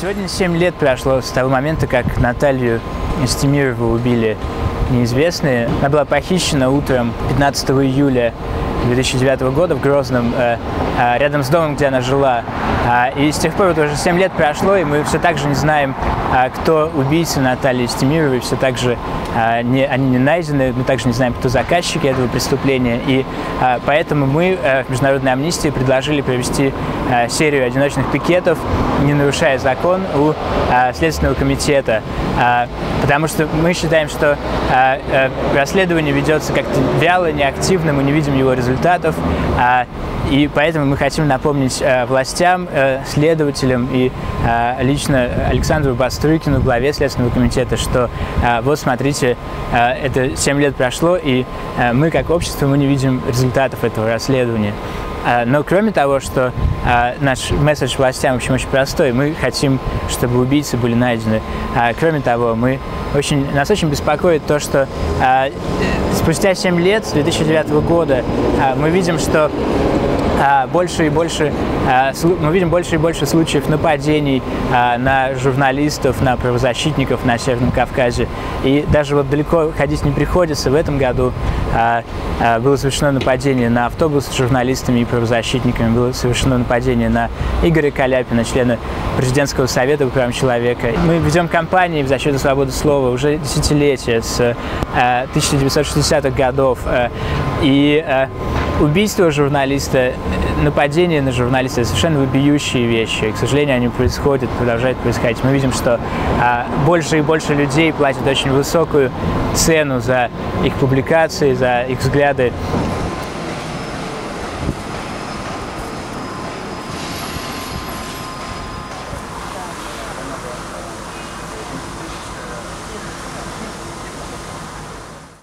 Сегодня 7 лет прошло с того момента, как Наталью Истемирову убили неизвестные. Она была похищена утром 15 июля 2009 года в Грозном, рядом с домом, где она жила. И с тех пор вот уже 7 лет прошло, и мы все так же не знаем, кто убийца Натальи Истемировой, все так же они не найдены, мы также не знаем, кто заказчики этого преступления. И поэтому мы в Международной амнистии предложили провести серию одиночных пикетов, не нарушая закон, у Следственного комитета. Потому что мы считаем, что расследование ведется как-то вяло, неактивно, мы не видим его результатов. И поэтому мы хотим напомнить властям, следователям и лично Александру Бастрыкину, главе Следственного комитета, что вот смотрите, это 7 лет прошло, и мы как общество мы не видим результатов этого расследования. Но кроме того, что наш месседж властям, в общем, очень простой, мы хотим, чтобы убийцы были найдены. Кроме того, нас очень беспокоит то, что спустя 7 лет, с 2009 года, мы видим, что больше и больше случаев нападений на журналистов, на правозащитников на Северном Кавказе. И даже вот далеко ходить не приходится. В этом году было совершено нападение на автобус с журналистами и правозащитниками, было совершено нападение на Игоря Каляпина, члена Президентского совета по правам человека. Мы ведем кампании в защиту свободы слова уже десятилетия, с 1960-х годов. И убийство журналиста, нападение на журналиста – это совершенно вопиющие вещи. К сожалению, они происходят, продолжают происходить. Мы видим, что больше и больше людей платят очень высокую цену за их публикации, за их взгляды